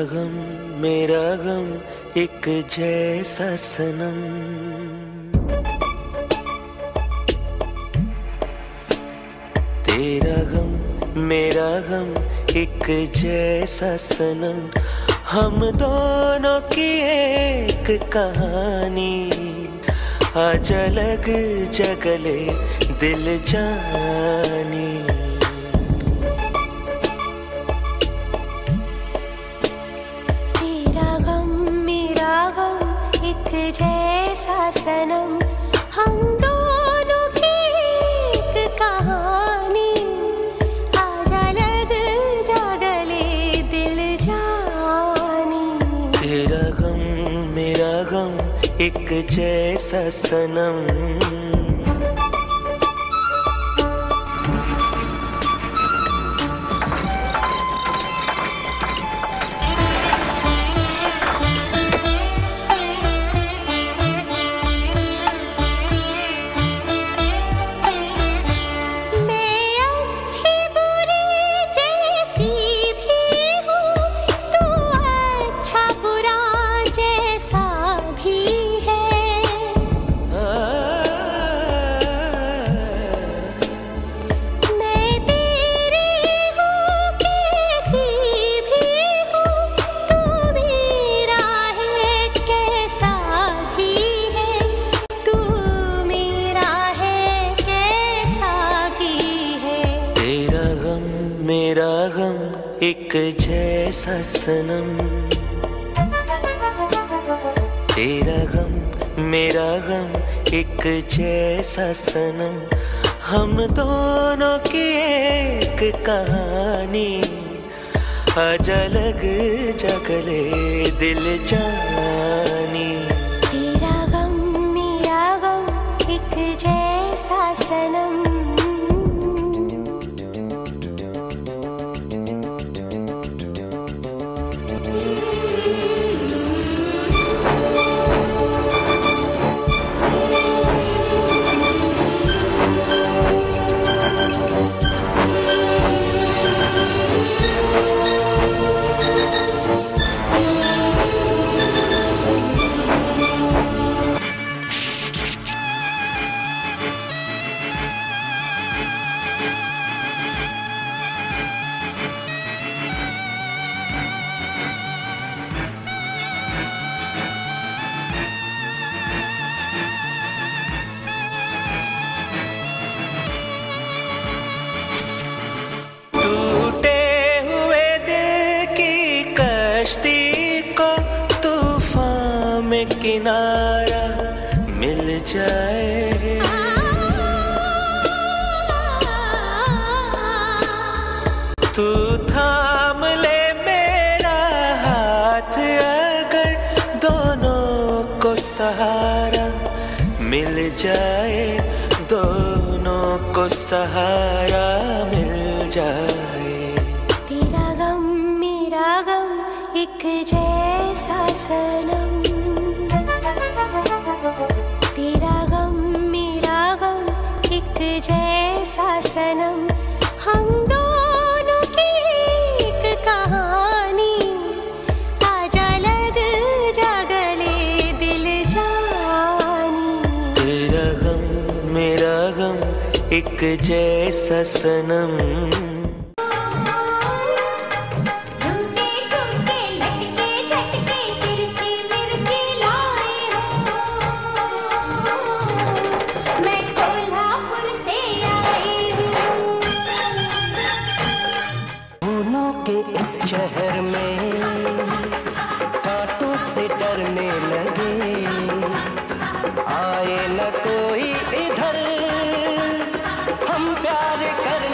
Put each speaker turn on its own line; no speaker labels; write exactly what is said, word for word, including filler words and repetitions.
गम मेरा गम एक जैसा सनम, तेरा गम मेरा गम एक जैसा सनम, हम दोनों की एक कहानी, आज अलग जगले दिल जानी।
जैसा सनम, हम दोनों की एक कहानी, आज अलग जगले दिल जानी।
तेरा गम मेरा गम एक जैसा सनम, मेरा गम एक जैसा सनम, तेरा गम मेरा गम एक जैसा सनम, हम दोनों की एक कहानी, आज अलग जगले दिल जानी।
तेरा गम मेरा गम एक जैसा सनम,
कश्ती को तूफान में किनारा मिल जाए, तू थाम ले मेरा हाथ, अगर दोनों को सहारा मिल जाए, दोनों को सहारा मिल जाए।
तेरा गम मेरा गम एक जैसा सनम, तेरा गम मेरा गम एक जैसा सनम, हम दोनों की एक कहानी, आज अलग जगले दिल जानी।
तेरा गम मेरा गम एक जैसा सनम, के इस शहर में कांटों से डरने लगे, आए न कोई इधर हम प्यार करने